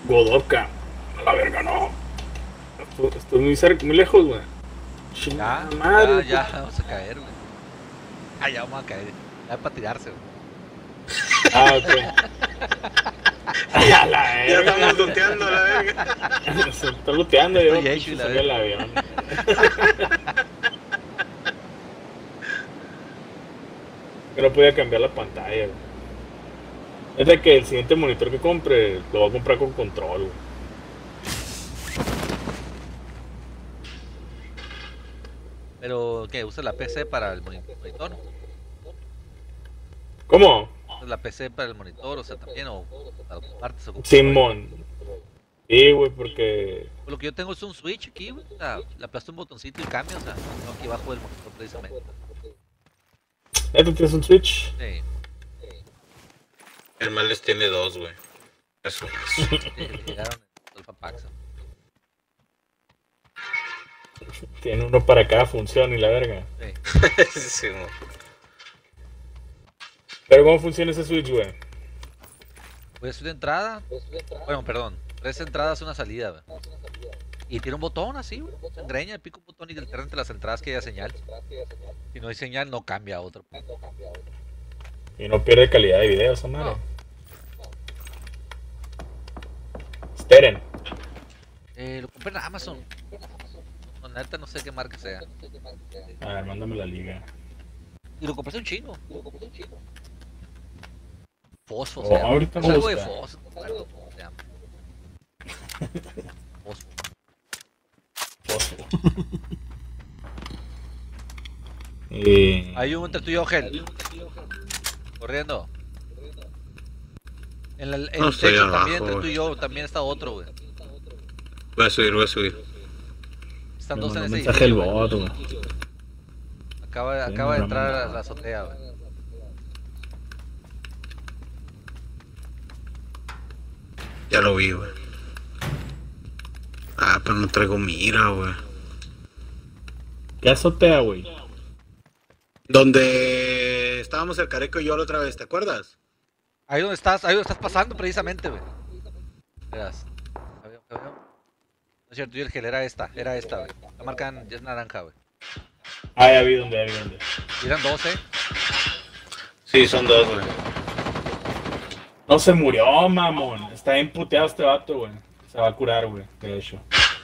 Godoka. A la verga, no. Estoy muy cerca, muy lejos, güey. Ya, Chingada madre. ya, vamos a caer, güey. Ah, ya vamos a caer. Ya para tirarse, güey. Ah, ok. A la Ya verga. estamos looteando la verga. Se está looteando y Estoy yo hecho y la salió el verga. avión. Que no podía cambiar la pantalla, güey. Es de que el siguiente monitor que compre lo voy a comprar con control, güey. Pero, ¿qué? ¿Usa la PC para el monitor? ¿Cómo? ¿Usas la PC para el monitor? O sea, también, o para partes ocupas el monitor. Simón. Sí, güey, porque. Pues lo que yo tengo es un Switch aquí, güey. O sea, le aplasto un botoncito y cambia, o sea, no aquí abajo del monitor precisamente. ¿Tú tienes un Switch? Sí, El mal les tiene dos, güey. Eso es. llegaron en Alpha Pax. Tiene uno para cada función y la verga. Sí. Sí, mo. Pero ¿cómo funciona ese Switch, güey? Pues una entrada. Bueno, perdón. 3 entradas, una salida, güey. Y tiene un botón así, güey. Se engreña, pica un botón y alterna entre las entradas que haya señal. Si no hay señal, no cambia a otro. Y no pierde calidad de video esa madre. No. Esperen. Lo compré en Amazon. No, neta, no sé qué marca sea. A ver, mándame la liga. Y lo compré hace un chingo. Fosfo, Oh, se llama. ahorita Es me algo de gusta. fosfo, no me acuerdo cómo se llama. Fosfo. Hay un entre tú y yo, Gel. Corriendo. En el No estoy techo abajo, también, entre tú güey. y yo, también está otro, güey. Voy a subir, voy a subir. Están Me dos en mandó un ese mensaje el edificio, güey. bot, güey. Acaba de entrar a la azotea, güey. Ya lo vi, güey. Ah, pero no traigo mira, güey. ¿Qué azotea, güey? Donde estábamos el Careco y yo la otra vez, ¿te acuerdas? Ahí donde estás pasando precisamente, güey. Verás. No es cierto, yo el Gel era esta, güey. La marca ya es naranja, güey. Ah, ya vi dónde, ya vi dónde. Y eran 12. Sí, son dos, güey. No se murió, mamón. Está bien puteado este vato, güey. Se va a curar, güey, de hecho.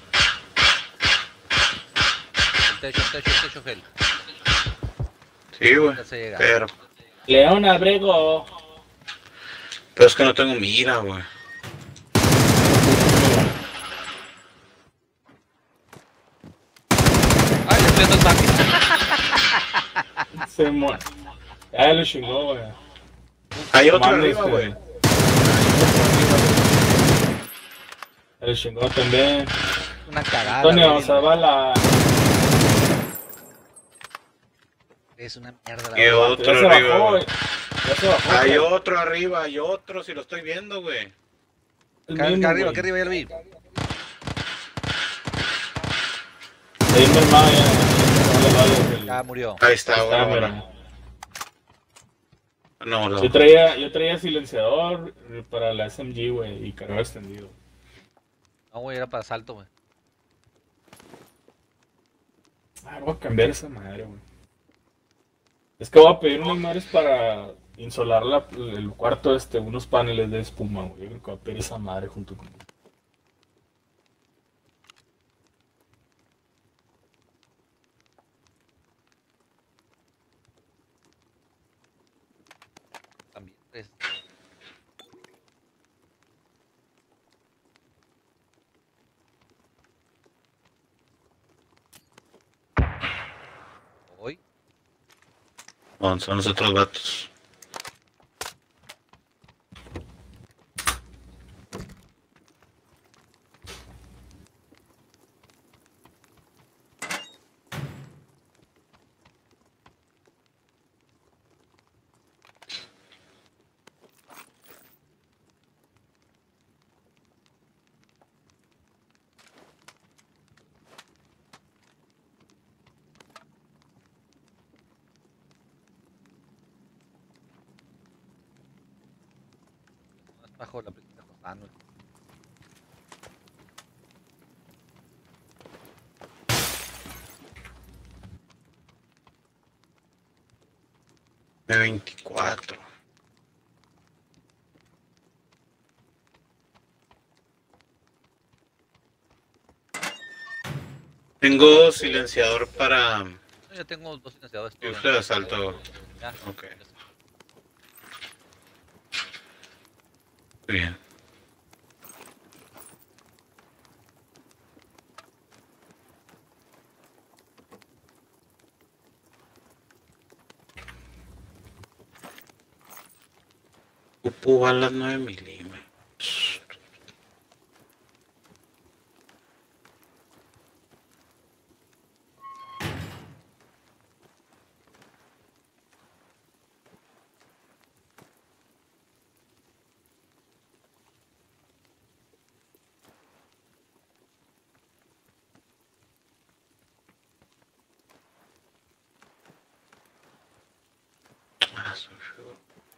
El techo, Gel. Sí, güey. Ya se llega. León Abrego. Pero es que no tengo mira, güey. Ay, le estoy dando el máquina. Se muere. Ya lo chingó, güey. Hay otro Mando arriba, este. güey. Ya lo chingó también. Una cagada. Antonio güey. Zavala. Es una mierda la Y verdad. otro Ya se arriba, bajó, güey. güey. Ya se bajó. Hay güey. otro arriba, hay otro, si lo estoy viendo, güey. El Acá mismo, arriba, güey. acá arriba ya lo vi. Ahí mi hermano ya. Ya murió. Ahí está, Ahí está, güey. mira. No, no. Yo traía silenciador para la SMG, güey, y cargado extendido. No, güey, era para asalto, güey. Ah, voy a cambiar esa madre, güey. Es que voy a pedir unas madres para insolar el cuarto, unos paneles de espuma, güey. Yo creo que voy a pedir esa madre junto con. También. Pues. Hoy. No, son los otros vatos. Bajo la película Josano. M24. Tengo silenciador para Yo tengo 2 silenciadores. rifle de asalto. Ya. Ok. Bien. Ocupo balas 9 milímetros. Ah, soy sure.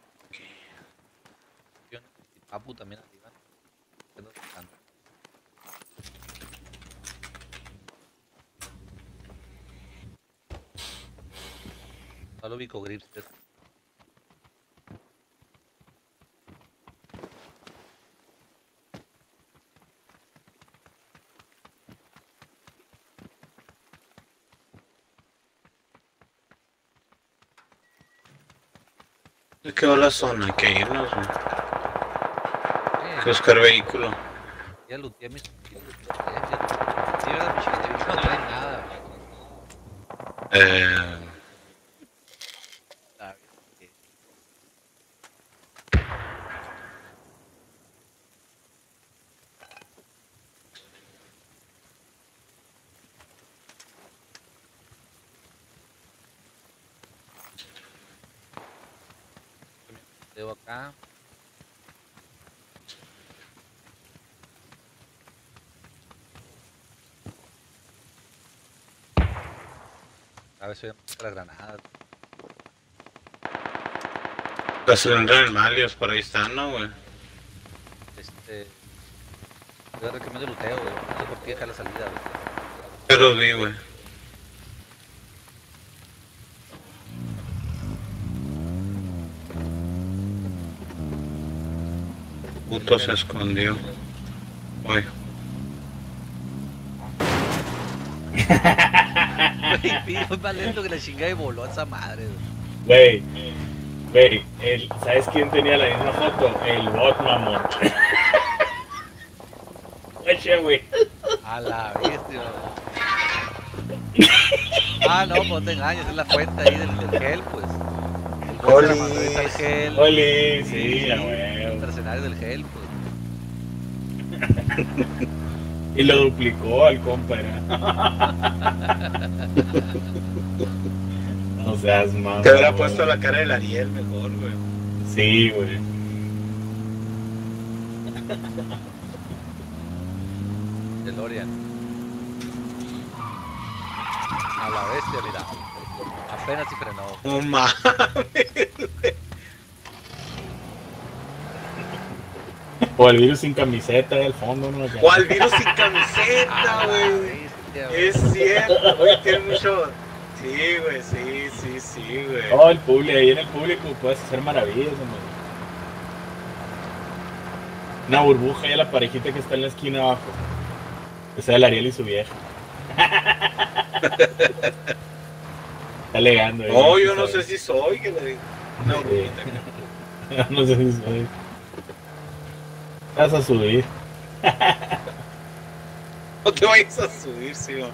Papu también arriba. Ando tocando. Solo Vico Grips. ¿De qué va la zona? Hay que irnos. ¿No? Hay que buscar vehículo. Ya looteé mis chiquitos. Sí, verdad, mi chiquitito no trae nada. A ver, Veo acá. A ver si voy a las granadas. La cilindra del Malios, por ahí está, ¿no, güey? Yo recomiendo el luteo, güey. No sé por qué dejar la salida, güey. Yo los vi, güey. Puto se escondió. Uy. Güey, fue más lento que la chingada y voló a esa madre, güey. Güey, ¿sabes quién tenía la misma foto? El bot, mamón. Oye, güey. A la bestia, güey. Ah, no, pues te engañes, es la cuenta ahí del gel, pues. El güey se la mandó ahorita al gel. Oli, sí, a huevo. Mercenario del gel, pues. Y lo duplicó al compa, era. No seas mamón. Te hubiera puesto la cara del Ariel mejor, güey. Sí, güey. DeLorean. A la bestia, mira. Apenas si frenó. No mames. O el virus sin camiseta del fondo, ¿no? ¿Cuál virus sin A camiseta, la güey? bestia, güey. Es cierto, güey, tiene mucho. Sí, güey, sí, güey. Oh, el público, ahí en el público puedes hacer maravillas, hombre. Una burbuja y a la parejita que está en la esquina abajo. Esa es el Ariel y su vieja. Está alegando. No, yo no sé si soy, que le digo. Una Sí. bromita. No sé si soy. Vas a subir. No te vayas a subir, sí, güey.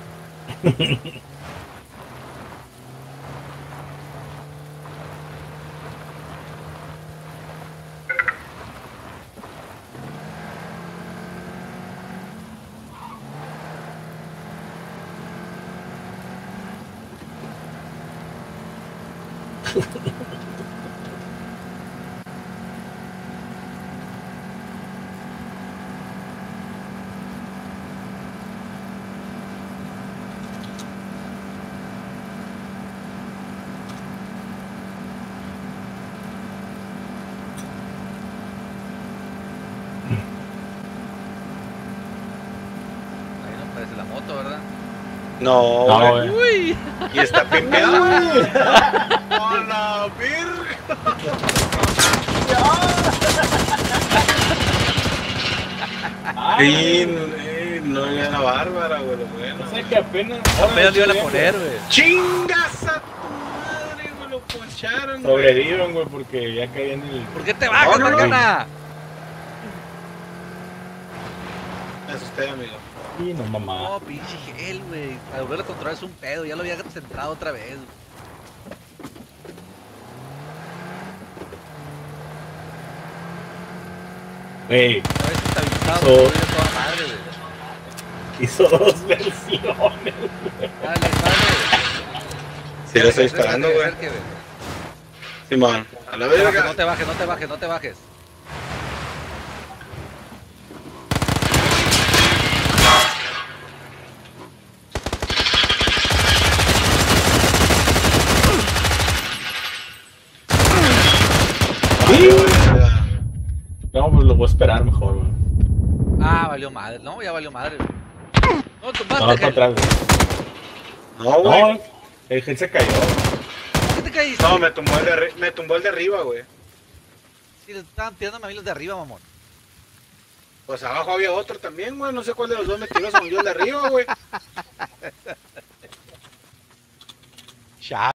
Ahí no parece la moto, ¿verdad? No, No, güey. güey. Uy. Y está pimpeado, güey. No, no, la verga! Sí, no era la bárbara, güey, lo bueno. O sea que apenas Apenas lo iban a poner, güey. ¡Chingas a tu madre, güey! Lo poncharon, güey. sobrevivieron, güey, porque ya caí en el... ¿Por qué te bajas, No, no, no. Marcana? Me asusté, amigo. Sí, no, mamá. No, pinche gel, güey. Para volverlo a controlar es un pedo. Ya lo había centrado otra vez. Güey, Otra vez estabilizado. So- Pero ya toda madre, güey. hizo 2 versiones. Dale, dale. Sí, lo estoy disparando, güey. Acerque, güey. Simón, a la No te bajes, verga. no te bajes, no te bajes, no te bajes. No, pues lo voy a esperar mejor, güey. Ah, valió madre. No, ya valió madre, güey. No, No, tumbaste, para gel. atrás, güey. No, güey. No, el gen se cayó. ¿Por qué te caíste? No, me tumbó el de arriba, güey. Si le estaban tirando a mí los de arriba, mamón. Pues abajo había otro también, güey. No sé cuál de los dos me tiró, se murió el de arriba, güey. Chao.